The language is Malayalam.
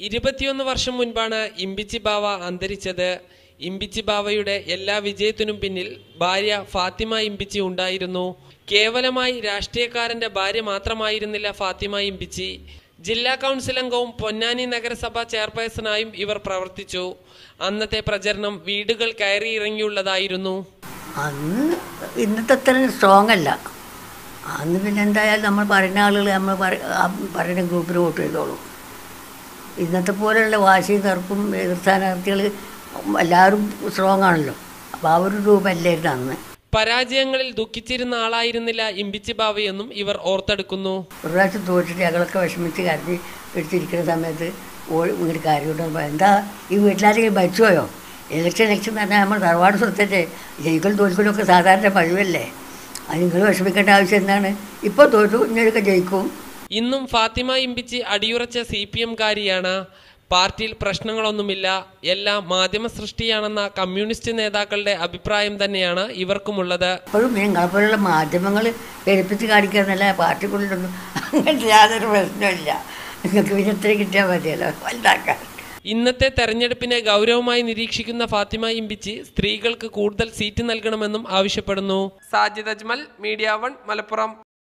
21 വർഷം മുൻപാണ് ഇമ്പിച്ചി ബാവ അന്തരിച്ചത്. ഇമ്പിച്ചി ബാവയുടെ എല്ലാ വിജയത്തിനും പിന്നിൽ ഭാര്യ ഫാത്തിമ ഇമ്പിച്ചി ഉണ്ടായിരുന്നു. കേവലമായി രാഷ്ട്രീയക്കാരന്റെ ഭാര്യ മാത്രമായിരുന്നില്ല ഫാത്തിമ ഇമ്പിച്ചി. ജില്ലാ കൗൺസിൽ അംഗവും പൊന്നാനി നഗരസഭ ചെയർപേഴ്സണായും ഇവർ പ്രവർത്തിച്ചു. അന്നത്തെ പ്രചരണം വീടുകൾ കയറി ഇറങ്ങിയുള്ളതായിരുന്നു. അന്ന് ഇന്നത്തെ അത്ര സ്ട്രോങ് അല്ല. അന്ന് പിന്നെ എന്തായാലും നമ്മൾ പറയുന്ന ആളുകൾ നമ്മൾ പറയുന്ന ഗ്രൂപ്പിൽ വോട്ട് ചെയ്തോളും. ഇന്നത്തെ പോലെയുള്ള വാശിയും തർക്കും എതിർ സ്ഥാനാർത്ഥികൾ എല്ലാവരും സ്ട്രോങ് ആണല്ലോ. അപ്പോൾ ആ ഒരു രൂപമല്ലായിരുന്നു അന്ന്. പരാജയങ്ങളിൽ ദുഃഖിച്ചിരുന്ന ആളായിരുന്നില്ല ഇമ്പിച്ചി ബാവയെന്നും ഇവർ ഓർത്തെടുക്കുന്നു. ഒരു പ്രാവശ്യം തോറ്റിട്ട് ഞങ്ങളൊക്കെ വിഷമിച്ച് കരഞ്ഞ് എടുത്തിരിക്കുന്ന സമയത്ത് ഇങ്ങോട്ട് കാര്യമുണ്ടോ, എന്താ ഈ വീട്ടിലാരെങ്കിലും മരിച്ചുപോയോ? ഇലക്ഷൻ എന്ന് പറഞ്ഞാൽ നമ്മൾ തറവാട് സ്വത്തല്ലേ, ജയിക്കലും തോൽക്കലൊക്കെ സാധാരണ പതിവല്ലേ, അത് നിങ്ങൾ വിഷമിക്കേണ്ട ആവശ്യം എന്താണ്? ഇപ്പോൾ തോറ്റു ഇങ്ങനെയൊക്കെ ജയിക്കും. ഇന്നും ഫാത്തിമ ഇമ്പിച്ചി അടിയുറച്ച CPM-കാരിയാണ്. പാർട്ടിയിൽ പ്രശ്നങ്ങളൊന്നുമില്ല, എല്ലാം മാധ്യമ സൃഷ്ടിയാണെന്ന കമ്മ്യൂണിസ്റ്റ് നേതാക്കളുടെ അഭിപ്രായം തന്നെയാണ് ഇവർക്കുമുള്ളത്. അപ്പോഴും നിങ്ങളെപ്പോലുള്ള മാധ്യമങ്ങൾ പെരുപ്പിച്ച് കാണിക്കാന്നല്ല, പാർട്ടിക്കുള്ളിലൊന്നും അങ്ങനത്തെ യാതൊരു പ്രശ്നമില്ല. നിങ്ങൾക്ക് വിജയത്തിന് കിട്ടിയാൽ മതിയല്ലോ വലുതാക്കാൻ. ഇന്നത്തെ തെരഞ്ഞെടുപ്പിനെ ഗൗരവമായി നിരീക്ഷിക്കുന്ന ഫാത്തിമ ഇമ്പിച്ചി സ്ത്രീകൾക്ക് കൂടുതൽ സീറ്റ് നൽകണമെന്നും ആവശ്യപ്പെടുന്നു. സാജിദ് അജ്മൽ, മീഡിയ 1, മലപ്പുറം.